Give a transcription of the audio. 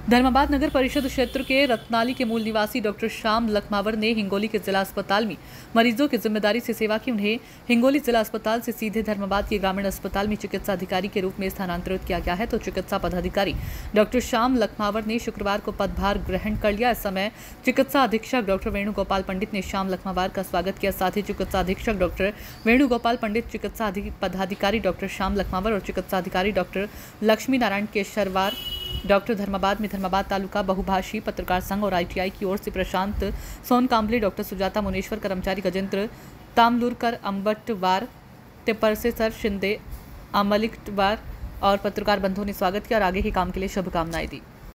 धर्माबाद नगर परिषद क्षेत्र के रत्नाली के मूल निवासी डॉक्टर श्याम लखमावर ने हिंगोली के जिला अस्पताल में मरीजों की जिम्मेदारी से सेवा की। उन्हें हिंगोली जिला अस्पताल से सीधे धर्माबाद के ग्रामीण अस्पताल में चिकित्सा अधिकारी के रूप में स्थानांतरित किया गया है। तो चिकित्सा पदाधिकारी डॉक्टर श्याम लखमावर ने शुक्रवार को पदभार ग्रहण कर लिया। इस समय चिकित्सा अधीक्षक डॉक्टर वेणुगोपाल पंडित ने श्याम लखमावर का स्वागत किया। साथ ही चिकित्सा अधीक्षक डॉक्टर वेणुगोपाल पंडित, चिकित्सा पदाधिकारी डॉक्टर श्याम लखमावर और चिकित्सा अधिकारी डॉक्टर लक्ष्मी नारायण केशरवार, डॉक्टर धर्माबाद में धर्माबाद तालुका बहुभाषी पत्रकार संघ और ITI की ओर से प्रशांत सोनकांबले, डॉक्टर सुजाता मुनेश्वर, कर्मचारी गजेंद्र तामलुरकर, अंबटवार, तिपरसेसर शिंदे, अमलिकटवार और पत्रकार बंधुओं ने स्वागत किया और आगे के काम के लिए शुभकामनाएं दी।